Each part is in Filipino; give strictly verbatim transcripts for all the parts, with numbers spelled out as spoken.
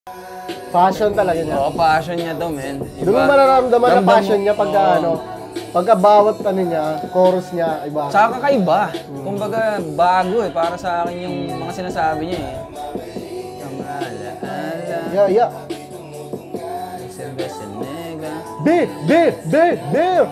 Passion talaga niya. Oo, passion niya to, men. Doon mo mararamdaman na passion niya pagka oh. ano, pagka bawat ano niya, chorus niya, iba. Saka kakaiba. Hmm. Kumbaga, bago eh. Para sa akin yung mga sinasabi niya eh. Yeah, yeah. Cerveza negra. Beer, beer, beer, beer!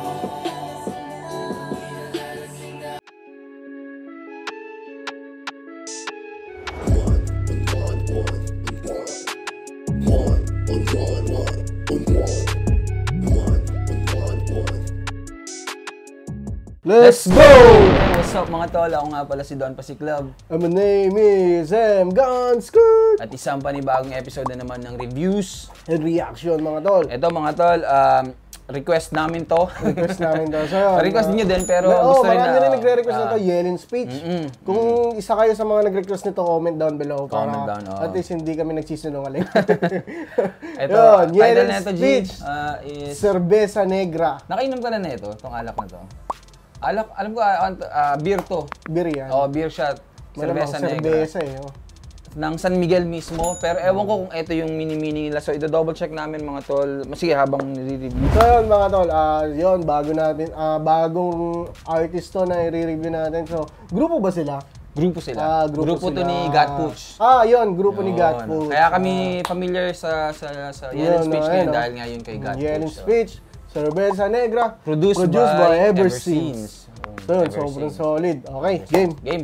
Let's go! What's up mga tol? Ako nga pala si Don Pasiclub. And my name is M. Gunskirt. At isang panibagong episode na naman ng reviews and reaction mga tol. Ito mga tol, um, request namin to. Request namin to. So, request niyo din pero oh, gusto rin na. Marami rin nagre-request uh, na to, Yellen Speech. Mm -mm, Kung mm. isa kayo sa mga nag-request nito, comment down below. Comment para down, oh. At least hindi kami nagsisinungaling. Ito, title na ito, G, uh, is Cerveza Negra. Nakainom ka na na ito, itong alak na to. Alak, alam ko, uh, uh, beer to. Beer yan. Oh, beer shot. Cerveza Negra. Cerveza eh. Oh. Ng San Miguel mismo. Pero ewan ko kung ito yung mini-mini nila. So, i-double check namin mga tol. Sige, habang nire-review. So, yun mga tol. Uh, yun, bago natin, uh, bagong artist to na i-review natin. So, grupo ba sila? Grupo sila. Ah, grupo, grupo sila. to ni Gatpuch. Ah, yun, grupo yun. ni Gatpuch. Kaya kami familiar sa sa sa Yellen Speech ngayon no? Dahil nga yun kay Gatpuch. Yellen Speech, Cerveza Negra, produced, produced by, by Everscenes. So yun, Ever sobrang seen. solid. Okay, game. Game.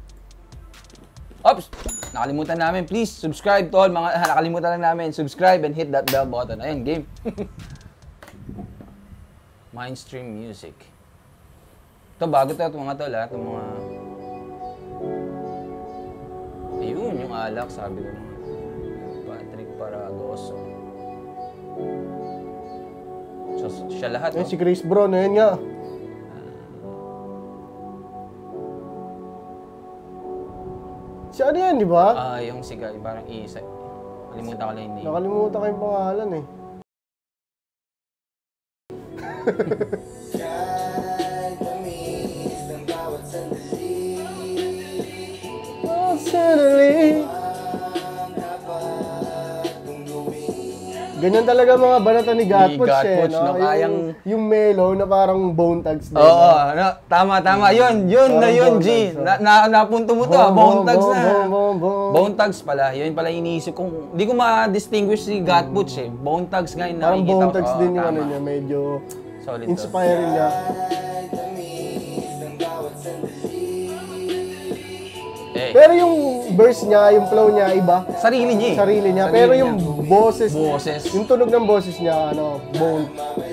Oops! Nakalimutan namin, please subscribe tol. Mga nakalimutan lang namin, subscribe and hit that bell button. Ayun, game. Mainstream music. Ito, bago to, mga tol ha. Itong mga... Ayun, yung alak, sabi ko mga Patrick Paragoso. So, siya lahat, eh, no? Si Chris Brown, ayun nga. Si ano yan, di ba? Ah, uh, yung siga, parang isa. Nakalimutan ko lang yung name. Nakalimutan ko yung pangalan eh. Oh, suddenly. Ganyan talaga mga banata ni Gatpuch eh, no? no? Kayang... Yung, yung mellow na parang Bone Thugs din. Oo, oh, no? tama, tama. Yun, yun na yun, G. Na, na, napunto mo to, boom, Bone Thugs na. Boom, boom, boom. Bone Thugs pala. Yun pala iniisip kong, hindi ko ma-distinguish si Gatpuch eh. Bone Thugs nga yung nakikita ko. Parang Bone Thugs oh, din yung ano niya, medyo solid inspiring niya. Eh. Pero yung verse niya, yung flow niya, iba. Sarili niya eh. Sarili niya. Sarili Pero niya. yung boses, boses, yung tunog ng boses niya, ano, bone.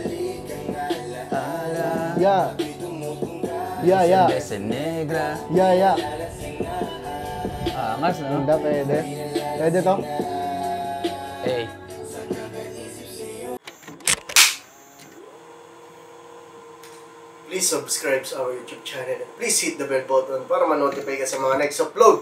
Yeah. Yeah, yeah. Cerveza Negra. Yeah, yeah. Angas, no? Hindi, pwede. Pwede to? Eh. Please subscribe sa our YouTube channel and please hit the bell button para ma-notify ka sa mga next upload.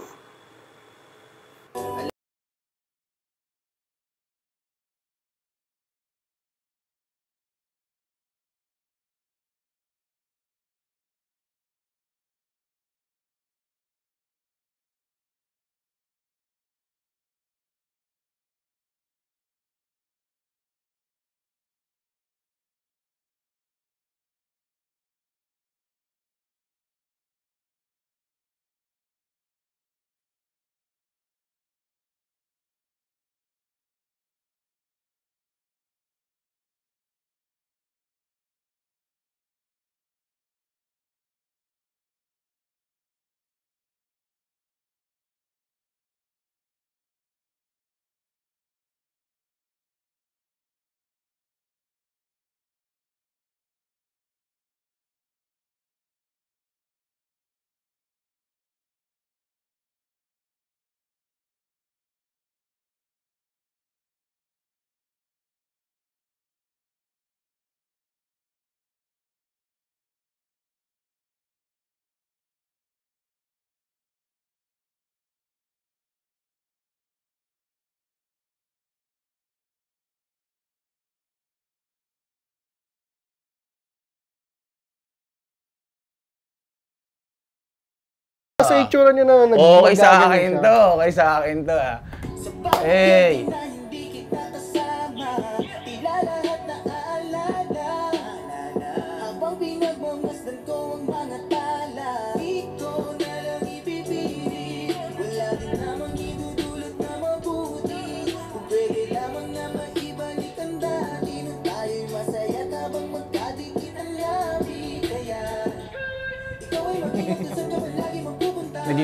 Sa itsura niya na nag- okay sa akin to, okay sa akin to ah. Hey!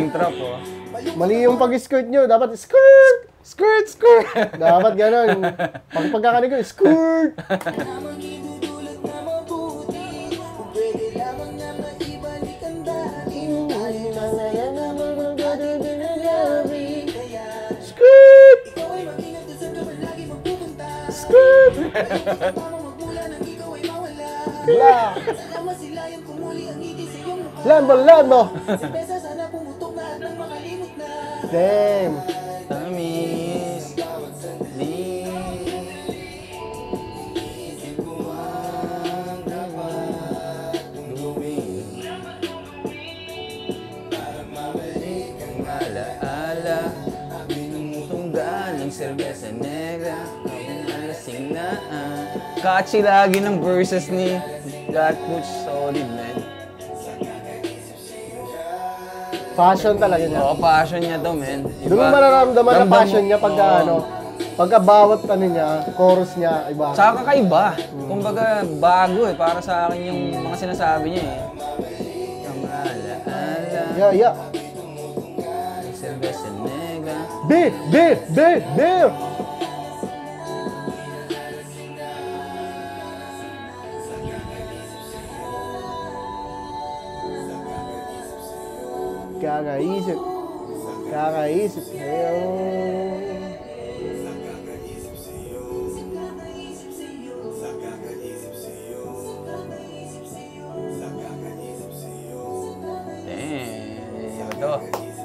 Daming trap, oh. Mali yung pag-skirt nyo. Dapat skirt! Skirt, skirt! Dapat ganun. Pag pagkakanig ko, skirt! Skirt! Skirt! Bla! Lambo, lambo! Damn! Tamis. Di. Ala-ala. Tunggal ng serbesa negra. Alasing na. Catchy lagi ng verses ni God Push Solid, man. Passion talaga niya. Oo, passion niya to, man. Doon mo mararamdaman na Ramdam- passion niya pagka Oo. ano, pagka bawat ano niya, chorus niya, iba. Tsaka kakaiba. Kumbaga, bago eh. Para sa akin yung mga sinasabi niya eh. Ang ala-ala. Yeah, yeah. Cerveza negra. Beer, beer, beer, beer! Kakaisip. Kakaisip. Ayaw. Damn. Ito.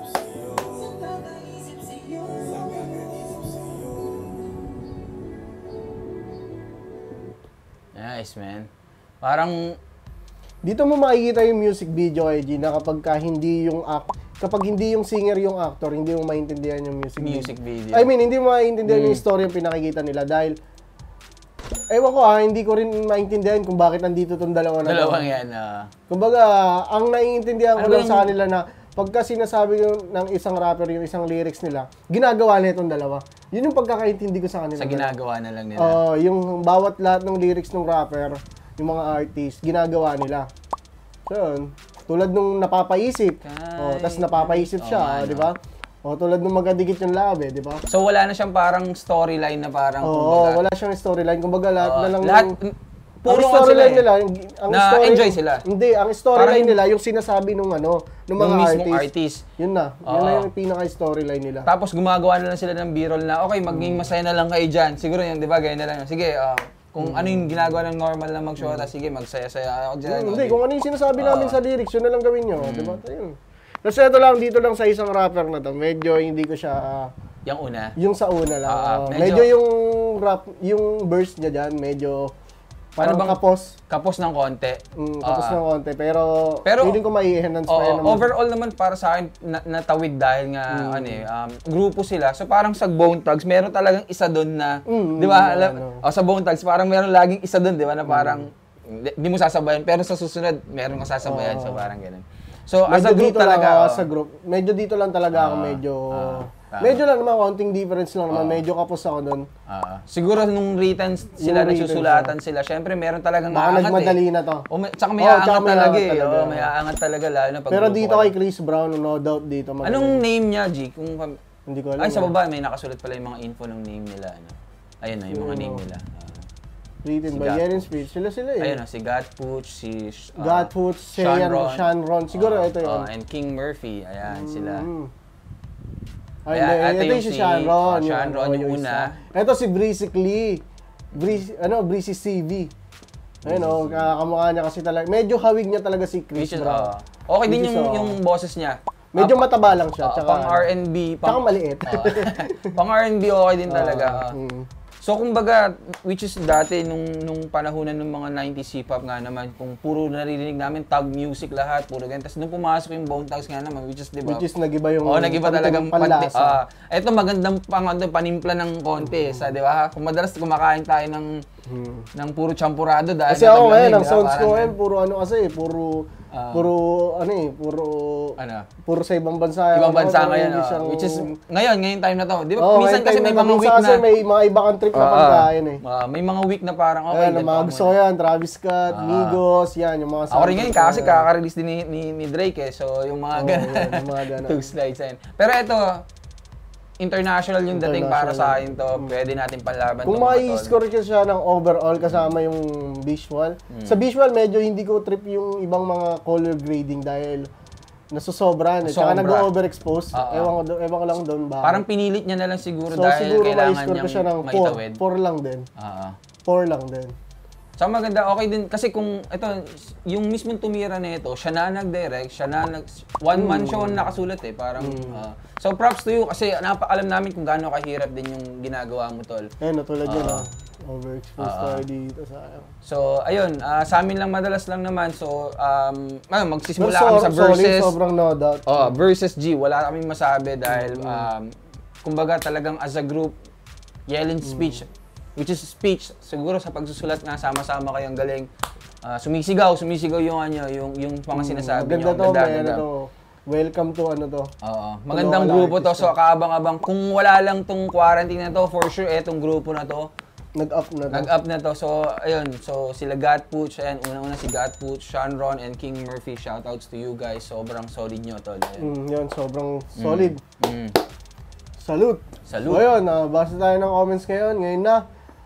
Nice, man. Parang Dito mo makikita yung music video, I G, na kapag ka hindi yung act, kapag hindi yung singer yung actor, hindi mo maintindihan yung music, music video. video. I mean, hindi mo maintindihan yung story yung pinakikita nila dahil ewan ko ah, hindi ko rin maintindihan kung bakit nandito tong dalawa na to. Dalawang yan. ah. Kumbaga, ang naiintindihan ko Ano ba lang yung- sa kanila na pagka sinasabi yung, ng isang rapper yung isang lyrics nila, ginagawa na itong dalawa. Yun yung pagkakaintindi ko sa kanila. Sa ginagawa na lang nila. Oo, yung bawat lahat ng lyrics ng rapper, yung mga artist, ginagawa nila. So, yun. Tulad nung napapaisip. Oh, tapos napapaisip siya, Oo nga, di ba? O, tulad nung magkadikit yung labi, di ba? So wala na siyang parang storyline na parang Oo, kumbaga. wala siyang storyline. Kumbaga, lahat Oo, na lang lahat, ng- puro ang ano storyline sila eh. nila, yung, ang Na story, enjoy sila. Hindi, ang storyline Parang- nila, yung sinasabi nung ano, nung mga Yung mismong artist. artist. Yun na, yun Oo. na yung pinaka-storyline nila. Tapos gumagawa na lang sila ng b-roll na, okay, maging masaya na lang kayo dyan. Siguro yun, di ba? Ganyan na lang. Sige, ah, kung ano yung ginagawa ng normal na mag-shota, sige, magsaya-saya ako dyan. Hmm, hindi, okay. kung ano yung sinasabi namin sa lyrics, yun na lang gawin nyo. Di ba? Ayun. Kasi ito lang, dito lang sa isang rapper na to, medyo hindi ko siya, ah, Yung una. yung sa una lang. Ah, oh. medyo- medyo, yung rap, yung verse niya dyan, medyo parang Ano bang- kapos. Kapos ng konti. Mm, kapos Ah, ng konti. Pero, Pero- feeling ko mai-enhance pa Oo, yan naman. overall naman para sa akin na, natawid dahil nga Hmm. ano eh, um, grupo sila. So parang sa Bone Thugs, meron talagang isa doon na, Mm, 'di ba? ano, Alam, ano. oh, sa Bone Thugs parang meron laging isa doon, 'di ba? Na parang hindi hindi mo sasabayan pero sa susunod meron kang sasabayan, so parang ganun. So as Medyo a group dito lang talaga, ako, oh, as a group. Medyo dito lang talaga ako medyo... ah. medyo lang naman, konting difference lang naman. Medyo kapos ako doon. ah, siguro nung written sila, Yung written nagsusulatan sila, syempre meron talagang Baka aangat nagmadali eh. na to. O, may, tsaka may Oo, aangat tsaka may talaga aangat eh. talaga. Oo, may aangat talaga lalo na pag Pero grupo dito kayo. kay Chris Brown, no doubt dito. magaling. Anong name niya, G? Kung pam- Hindi ko alam. Ay, sa eh. baba may nakasulat pala yung mga info ng name nila. Ano. Ayun na, yung mga name nila. Ah, Written Si by Gat- Yerin Speech. Sila sila eh. ayun na, si Gat Pooch, si uh, Godfoot, Sean Sean Ron. Sean Ron. Siguro Ah, ito yun. ah, and King Murphy. Ayan, sila. Mm. Ay, Ayan, hindi, ito ito yung yung si si- Sean Ron. oh, Sean Ron yung isa. una. Ito si Breezy Lee. Breezy, ano, Breezy C V. Ayun o, kamukha niya kasi talaga. Medyo hawig niya talaga si Chris Which is, Brown. ah, okay din Which is, yung, ah, yung boses niya. Medyo Ah, mataba lang siya. ah, Tsaka, pang R and B. tsaka maliit. ah, pang R and B okay din talaga. ah. Mm. So kumbaga, which is dati nung nung panahonan ng mga nineties hip-hop nga naman, kung puro naririnig namin tag music lahat, puro ganyan. Tapos nung pumasok yung Bone Thugs nga naman, which is, di ba? Which is nag-iba yung Oo, nag-iba talagang panlasa. panlasa. Ah, ito magandang pang ano, panimpla ng konti, sa di ba? Kung madalas kumakain tayo ng ng puro champurado dahil Kasi ako ngayon, naglamig, ang di ba? sounds ko Parang ngayon, puro ano kasi, puro Ah. puro, ano eh, puro, Ano? puro sa ibang bansa. Ibang Ano, bansa pero ngayon, hindi oh. siyang- Which is, ngayon, ngayon time na to. Di ba, Oh, minsan ngayon kasi time may na- mga minsan week kasi na. may mga iba kang trip na Oo. pagkain eh. Ah, may mga week na parang, okay, Ayan, ganito mga ako gusto ko muna. yan, Travis Scott, Migos, yan, yung mga Ako rin ngayon, soundtrack kasi na- kaka-release din ni, ni, ni Drake eh. So, yung mga Oo, ganun. yan, yung mga ganun. Two slides yan. Pero ito, international yung dating para sa akin to. Pwede natin panlaban Kung to, mga tol. mai-score ko siya ng overall kasama yung visual. Hmm. Sa visual, medyo hindi ko trip yung ibang mga color grading dahil nasusobra na. Tsaka Sobra. nag-overexpose. Oo. Ewan ko, do- ewan ko lang doon ba. Parang pinilit niya na lang siguro so, dahil siguro kailangan mai-score ko niyang siya ng four. maitawid. four lang din. Oo. four lang din. So maganda, okay din. Kasi kung, ito, yung mismong tumira na ito, siya na nag-direct, siya na nag... One man show ang nakasulat eh. Parang, ah, so props to you kasi napa, alam namin kung gaano kahirap din yung ginagawa mo, tol. Eh, natulad yun Oo. ah. Overexposed Oo. tayo dito sa... So, ayun, ah, sa amin lang madalas lang naman. So, um, ah, Pero magsisimula so, kami sa solid, verses. sobrang no doubt. Oh, versus G, wala kaming masabi dahil um, kumbaga talagang as a group, yelling speech, which is speech, siguro sa pagsusulat nga sama-sama kayong galing. Ah, sumisigaw, sumisigaw yung ano, yung yung mga sinasabi niyo. Maganda to, may ano to. Welcome to ano to. Oo. Magandang Tulungan grupo to. artist So kaabang-abang kung wala lang tong quarantine na to, for sure etong grupo na to. Nag-up na to. Nag-up na to. So, ayun. So, sila Gatpooch. Ayan, unang-una si Gatpooch, Sean Ron, and King Murphy. Shoutouts to you guys. Sobrang solid nyo, tol. Ayan. Mm, yun, sobrang solid. Mm. Salute. Salute. So yun, uh, basa tayo ng comments ngayon. Ngayon na.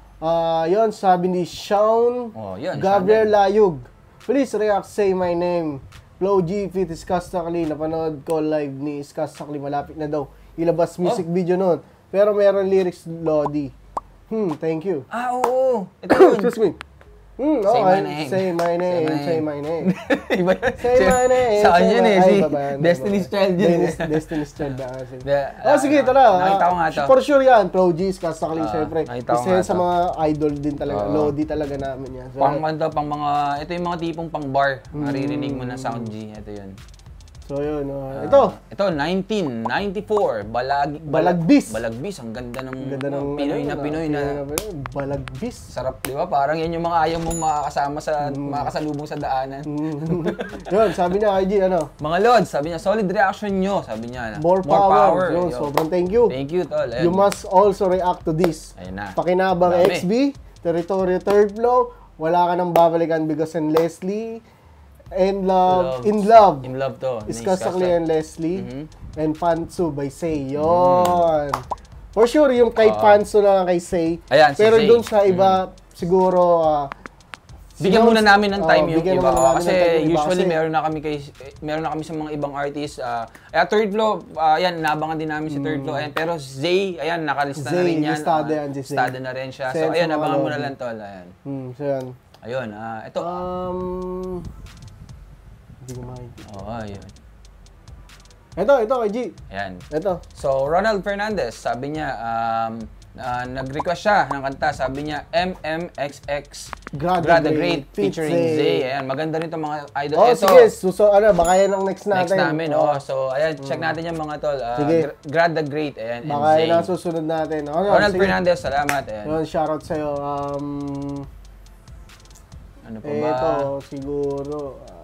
Ah, yun, sabi ni Sean Oh, yun, Gabriel Sean. Layug. Please react, say my name. Flow G, Fit Iskastakli. Napanood ko live ni Iskastakli. Malapit na daw ilabas music Oh. video nun. Pero meron lyrics Lodi. Hmm, thank you. Ah, oo. Ito yun. Excuse me. Hmm, Say okay. my name. Say my name. Say Say my my name. Iba yan. Say my name. Sa say kanya yun my- eh. Ay, Si baba yan, Destiny's baba. Child yun. Dennis- Destiny's Child na kasi. The- Oh, sige, ah, tara. nakita ko nga to. For sure yan. Pro G's, Kastakling, Ah, syempre. nakita ko Isa nga yan sa to. mga idol din talaga. Oo. Lodi talaga namin yan. So, Pang ano, pang mga, ito yung mga tipong pang bar. Hmm. Maririnig mo na sound G. Ito yun. so yun. uh, Ah, ito. Ito, nineteen ninety-four. Balag, Balagbis. Balagbis. Ang ganda ng, Ganda ng Pinoy na ano, Pinoy na. Pinoy Balagbis. Sarap, di ba? Parang yan yung mga ayaw mong makakasama sa, makakasalubong sa daanan. Mm. Yun, sabi niya, I G, ano? Mga Lods, sabi niya, solid reaction nyo. Sabi niya, More, power. Yun, Yo. sobrang thank you. Thank you, tol. Ayan. You must also react to this. Ayun na. Pakinabang Dami. X B, Territorio Third Flow, wala ka nang babalikan because and Leslie, and love, Love. in love, In love to. Iskasakli and Leslie, Mhm. and Pantsu by Say. Yun. For sure, yung kay Oo. Pantsu na kay Say. Ayan, si Pero Say. dun sa iba, siguro, ah, Bigyan muna namin ng time Oo, yung bigyan iba. naman namin Kasi ng time yung iba usually kasi- meron na kami kay meron na kami sa mga ibang artists. Uh, ayan, Third Flow, ah, ayan, nabangan din namin si Third Flow. Ayan, pero Zay, ayan, nakalista na Zay, rin yan. listado Ah, yan, si Zay. listado na rin siya. Isa yan So, sa ayan, mga abangan mo lobby. na lang, tol. Ayan. Hmm, so yan. Ayun, ah, ito. Um, hindi ko makikita. Oo, ayun. Ito, ito, kay G. Ayan. Ito. So, Ronald Fernandez, sabi niya, um, ah, nag-request siya ng kanta. Sabi niya, M M X X Grad the Grad the Great, Great featuring Zay. Zay. Ayan, maganda rin itong mga idol. Oh, Ito, sige. Suso, ano, baka yan ang next natin. next namin. Oh. Oh. So, ayan, check natin yung mga tol. Ah, Sige. Gr- Grad the Great. Ayan, and Baka Zay. yan ang susunod natin. Ano, Ronald sige. Fernandez, salamat. Ayan. Yun, shoutout sa'yo. Um, Ano pa ba? ito, siguro.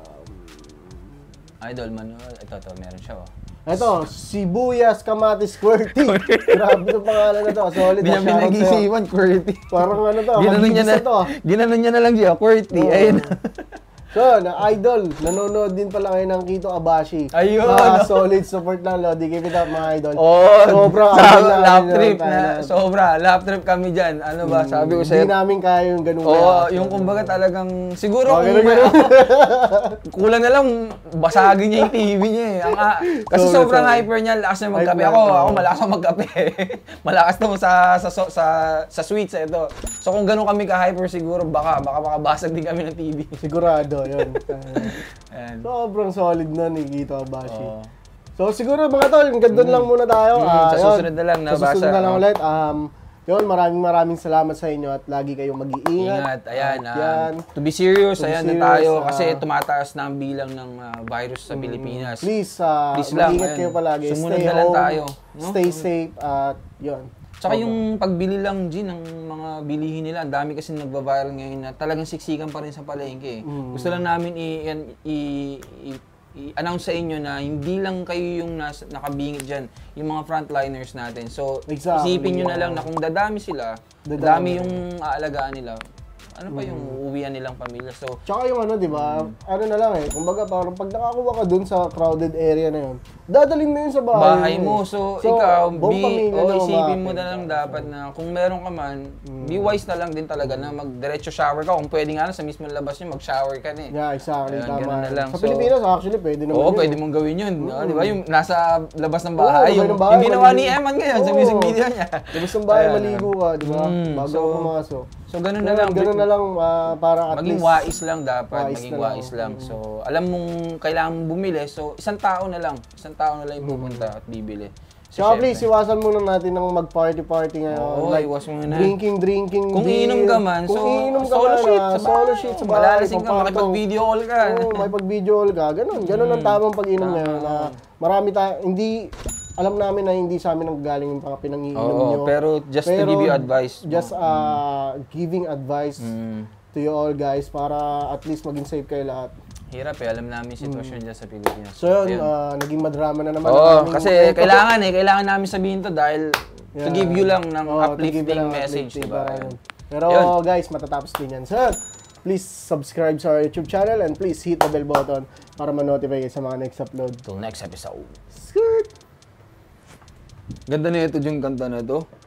Um, Idol Manuel. Ito, to, meron siya. Oh. ito, Sibuyas Kamatis Qwerty. Grabe yung pangalan na to. Solid Hindi na niya shoutout sa'yo. pinag-isipan, QWERTY. Parang ano to, Ginanon niya na, magigisa to. ah. ginanon niya na lang siya, QWERTY. Oo. Ayun. So, na idol, nanonood din pala kayo ng Kito Abashi. Ayun. Ah, solid support lang, Lodi. Give it up, mga idol. Oh, Sobra, sa idol na, lap idol trip na, na, idol. sobra, lap trip kami dyan. Ano ba, sabi ko Hindi sa'yo. namin kaya yung ganun Oo, kaya. yung kumbaga talagang, siguro Oh, kung ganun, may, ganun. kulang na lang, basagin niya yung T V niya eh. Ang, ah, kasi Sorry, sobrang sorry. hyper niya, lakas na magkape. Hyper, Ako, oo. ako malakas na magkape. Malakas na sa, sa, sa, sa, sa sweets eh, ito. So kung ganun kami ka-hyper siguro, baka, baka makabasag din kami ng T V. Sigurado, yun. Ayan. Sobrang solid na ni Kito Abashi. Oo. So siguro mga tol, hanggang doon lang muna tayo. Mm, Ah, sa yun. susunod na lang, Sa nabasa. susunod na lang Oh. ulit. Um, yun, maraming maraming salamat sa inyo at lagi kayong mag-iingat. Ingat, ayan. At um, yan. to be serious, To be ayan na serious, tayo. ah, kasi tumataas na ang bilang ng ah, virus sa Pilipinas. Please, uh, Please lang, mag-ingat ayun. kayo palagi. Sumunod Stay na lang home, tayo, no? stay safe, at yun. Tsaka yung pagbili lang, G, ng mga bilihin nila, ang dami kasi nagba-viral ngayon na talagang siksikan pa rin sa palengke. Mm. Gusto lang namin i- i- i- i-announce sa inyo na hindi lang kayo yung nas, nakabingit dyan, yung mga frontliners natin. So, Exactly, isipin nyo na yeah. lang na kung dadami sila, Dadami. dadami yung aalagaan nila, ano pa yung uuwian nilang pamilya. So, Tsaka yung ano, di ba? Ano na lang eh. Kumbaga parang pag nakakuha ka dun sa crowded area na yun, dadalhin mo yun sa bahay, bahay mo. So, ikaw, buong be, pamilya o na isipin mo umaakit. na lang dapat na kung meron ka man, be wise na lang din talaga na mag-diretso shower ka. Kung pwede nga na sa mismo labas nyo, mag-shower ka na eh. Yeah, exactly. Ayun, Tama. ganun na lang. Sa So, Pilipinas, actually, pwede naman Oo, yun. pwede mong gawin yun. Ah, di ba? Yung nasa labas ng Oo, bahay. labas yung, ng bahay, yung ginawa ni maligo. Eman ngayon sa Oo. music video niya. Labas ng bahay, Ayan. maligo ka, di ba? Mm, Bago so, ka pumasok. So, ganun na Ganun, lang. ganun na lang ah, para at Maging least. wais lang dapat, Wais maging na lang. wais lang. So, alam mong kailangan mong bumili. So, isang tao na lang. Isang tao na lang yung pupunta at bibili. So, Tsaka please, syempre, iwasan muna natin ng mag-party-party ngayon. Oo, iwas mo na. Drinking, drinking, Kung beer. iinom ka man, Kung so, iinom ka solo man, shit ah, sa solo bahay. shit sa bahay. Malalasing ka, pagpatong. makipag-video call ka. Oo, may pag-video call ka. Ganun, ganun ang tamang pag-inom Tama. ngayon. Na marami tayo, hindi, alam namin na hindi sa amin nanggaling yung mga pinangiinom Oo, nyo. pero just to Pero give you advice. Just uh, giving advice Mm. to you all guys para at least maging safe kayo lahat. Hirap eh, alam namin yung sitwasyon dyan sa Pilipinas. So yun, Ayun. ah, naging madrama na naman. ang Oo, aming kasi kwento. kailangan eh, kailangan namin sabihin to dahil to Yeah. give you lang ng Oo, to give you uplifting lang message, uplifting diba? para Ayun. yun. Pero Yun. guys, matatapos din yan. So, please subscribe sa our YouTube channel and please hit the bell button para ma-notify kayo sa mga next upload. Till next episode. Skirt! Ganda na ito yung kanta na to.